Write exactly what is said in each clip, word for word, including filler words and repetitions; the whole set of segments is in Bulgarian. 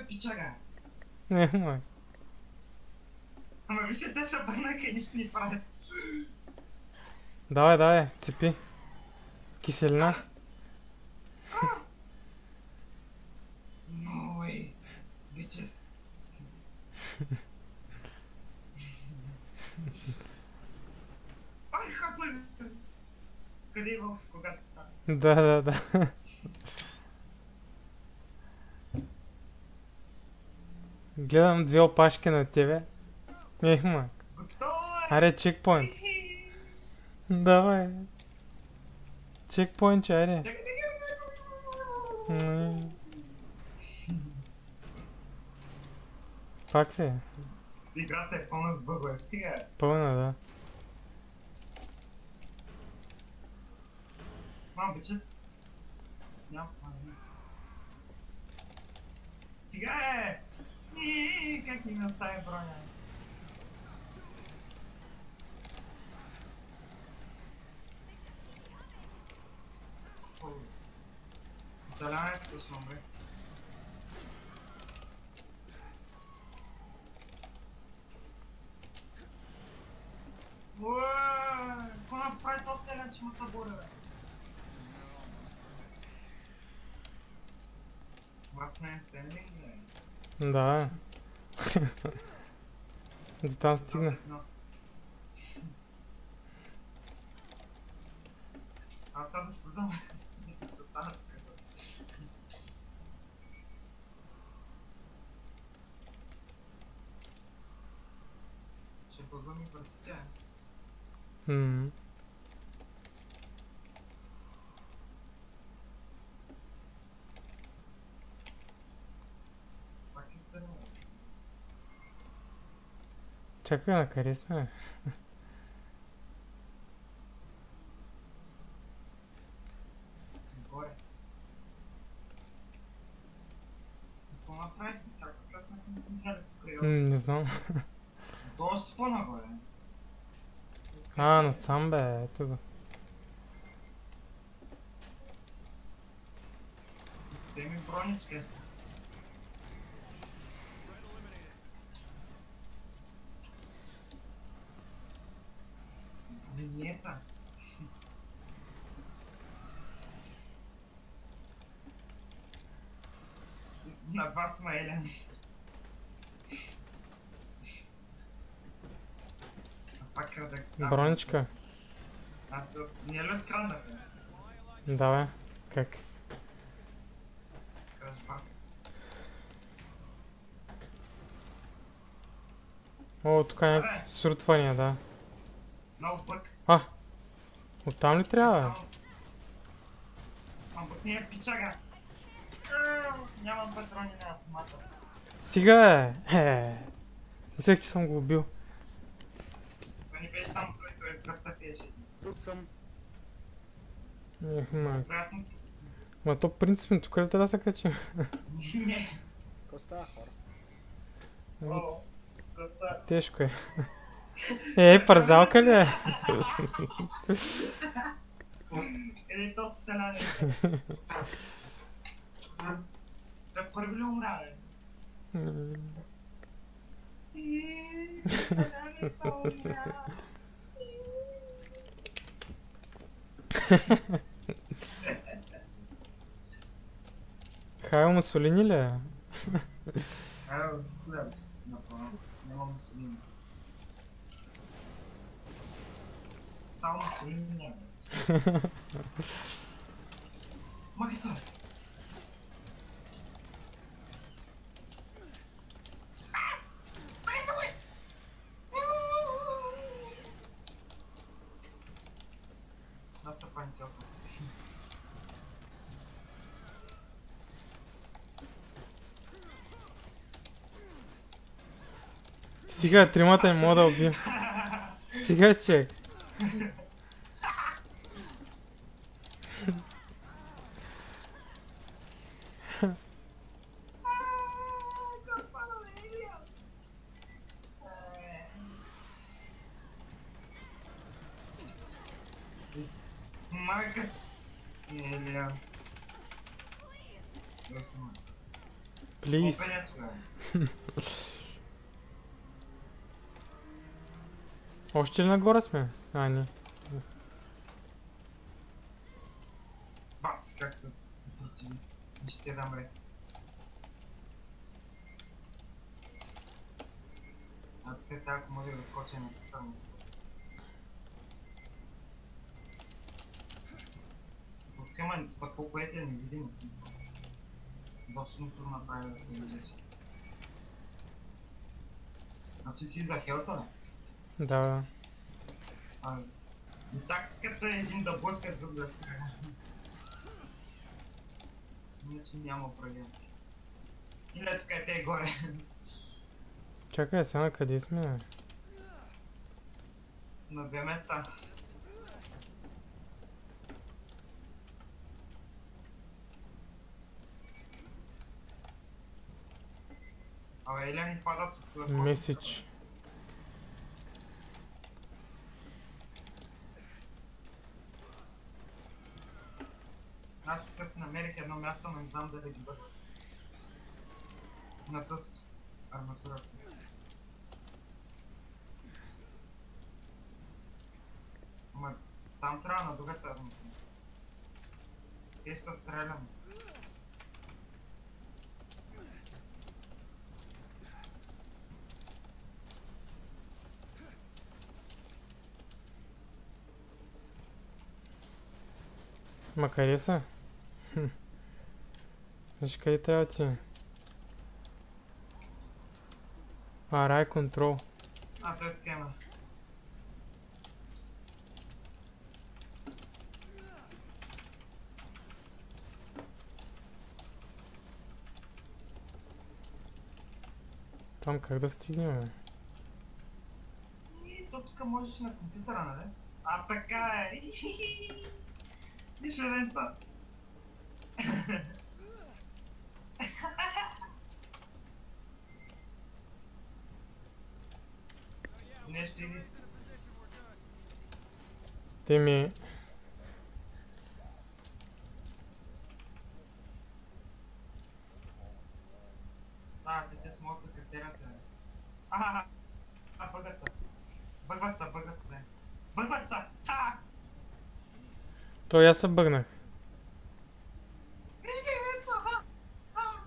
пичага. Не, май. Ама вижте, те се обърнаха и нищо ни правят. Давай, давай, цепи. Киселина. No way, bitches. Ай, хаквай! Къде е Вълк, когато стане? Да, да, да. Гледам две опашки на тебе. Ех, мак. Готово е! Аре, чекпоинт. Хи-хи. Давай. Чекпоинт, че, аре. Чакай, чакай, чакай. М. Пак ли? Играта е пълна с бъгове. Стига! Пълна, да. Мам, бичес. Няма. Стига е! И, как ни ме остави броня? Залянето да съм, бе. Уаа! Какво направи то селен, че му се боря, бе? Last man standing, бе. Да. До там стигна. Но. Аз сега да слезам. Не се стана така. Ще бъгвам и въртите. Ммм. Пак е седно. Чакай, на къде сме? Горе. Какво направихме? Чакай, как сме концентрирали покрай М, не знам. То още по-нагоре. А, насам бе, ето го. Сте ми броничка. Линията. На вас ма Елен. А пак крадах. Броничка. Аз не ли откраднах, бе? Да, бе. Как? Разбрах. О, тук е някакви срутвания, да. Много бък. А! Оттам ли трябва? Само- Ам бък не е пичага. Ау, нямам патрони на автомата. Стига, бе! Е, мислех, че съм го убил. Това не беше само той, той кръвта пиеше. Тук съм. Ех, мак. Вероятно. Ма то принципно, тук ли трябва да се качим? Не. Какво става, хора? О, кръвта. Тежко е. Е, парзалка ли е? Или то стеляне. Той първи ли умря, бе? М. И, стелянето умря. Хайо Мусолини ли е? Айде, хлеб. Направо. Няма мусулини. Само мусулини няма. Махай се! Аз се панчал съм. Сега тримата не мога да убия. Сега чек. Please. Опенец, бе. Още ли нагоре сме? А, не. Баси, как се противи. И ще дам ред. А така сега, ако може да скоча на късърно. От къма стъпо, което е невидимо смисъл. Изобщо не съм направил да се видиш. Значи си за хелта, не? Да, да. А, и тактиката е един да блъска, друг да стреля. Иначе няма проблем. Или така е те горе. Чакай, сега на къде сме? На две места. Абе, Еля ни падат от това. Меседж. Аз тук си намерих едно място, но не знам дали ги бъдат. На тъс арматурата. Ама там трябва на другата арматура. Те са стреляни. Ма къде са? Хм. Виж къде трябва да ти? А, рай контрол. А, той така има. Там как да стигнем, бе? И то тук можеш на компютъра, нали? А, така е! Виж, Ленца! Нещо иди. Те ми... А, те те смогат секретарята. А, а, бъгат са. Бъгват са, бъгват са, Ленца. Бъгват са! Ха! Той аз се бъгнах. Виж ги, Ленца! Ха! Ха!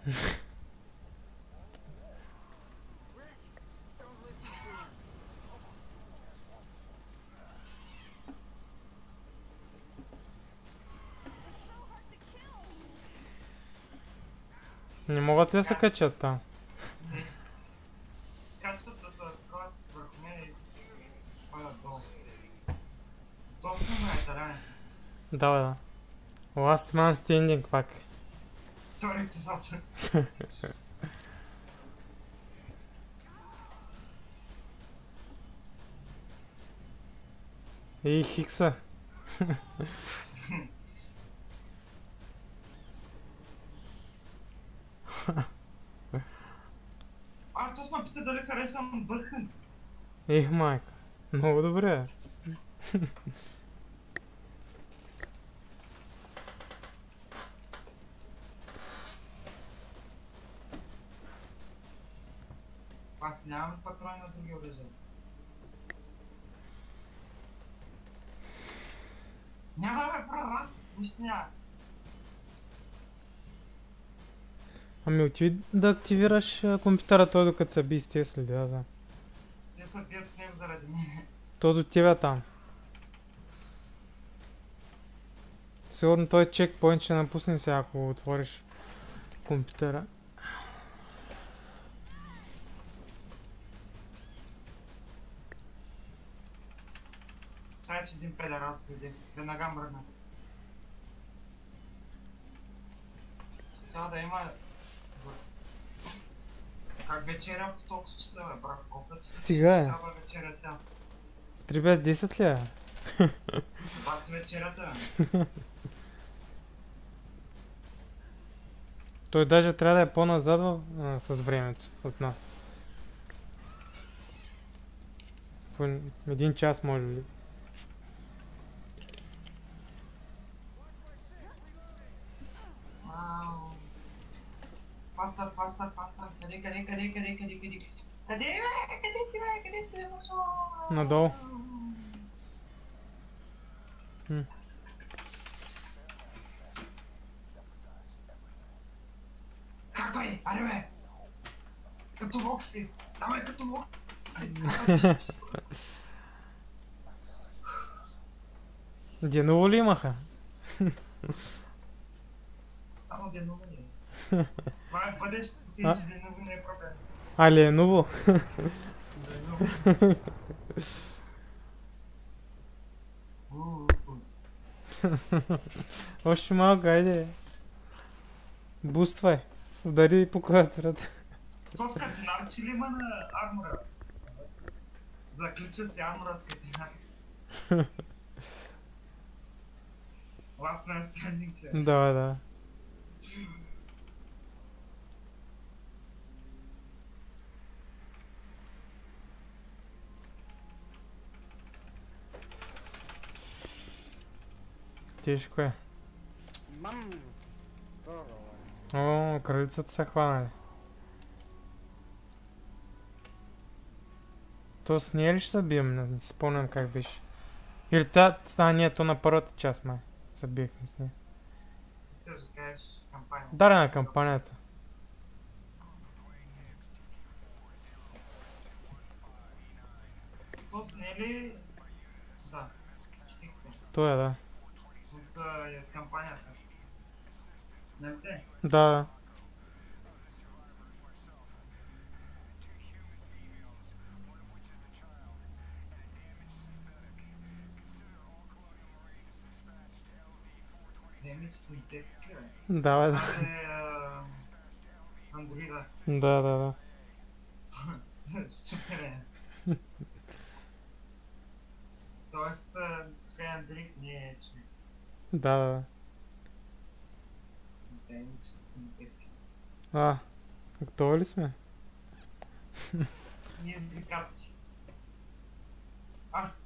Не могат ли да се качат там? Не. Качват да са такова върху мен и падат долу. Доста ме е таляне. Да, бе, да. Last man standing пак. Втори епизод. И Хикса. А, то сме пита дали харесвам Бърхън. Ех, майка. Много добре. Аз нямам патрони на други оръжия. Нямаме права! Нищо няма. Ами отиди да активираш а, компютъра той докато се би с тези следи, аз знам. Те се бият с него заради мене. То до тебе там. Сигурно той чекпоинт ще напусне сега, ако отвориш компютъра. Трябва, че един педерат следи. Веднага мръдна. Трябва да има... Как вечеря в толкова часа, бе, брат? Колко часа? Стига е. Трябва вечеря сега. три без десет ли е? Това си вечерята, бе. Той даже трябва да е по-назад в, а, с времето от нас. По един час може би. Ау. Faster, faster, faster. Къде, къде, къде, къде, къде, къде? Къде, бе? Къде си, бе? Къде си, бе, Машо? Надолу. М. Как бе? Аре, бе! Като Вокси! Давай като Вокси! Деново ли имаха? Само Деново не е. Това е бъдещето ти, А? че Деново не е проблем. А, Леново? Деново. Уу, уу. Още малко, айде. Буствай. Удари по клавиатурата. То с катинар, че ли има на армора? Заключа си армора с катинар. Last man standing, че. Да, да. Тежко е. Мам! Здорово. О, кралицата са хванали. То с нея ли ще се бием? Не си спомням как беше. Или та... А, не, то на първата част, май. Се биехме с нея. Искаш да кажеш кампания. Даре на кампанията. То с не ли... Да. Чекай се. То е, да. От а, е кампанията. Не те? Да. Damage synthetic, бе. Да, бе, да. Това е... а, Андроида. Да, да, да. Щупене. Тоест, а, тук е Андрик, не е човек. Да, да, да. Damage synthetic. А, готови ли сме? Easy capture. А,